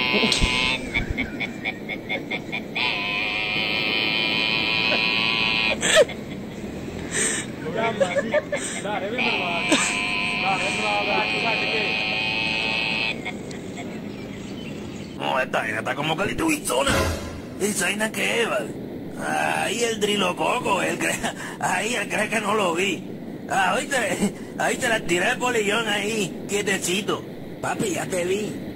Dale, ven, hermano. Dale, tú sabes qué. No, esta vaina está como calituizona. ¿Esa vaina qué es, vale? Ahí el drilococo, ahí él cree que no lo vi. Ahí te la tiré el polillón ahí, quietecito. Papi, ya te vi.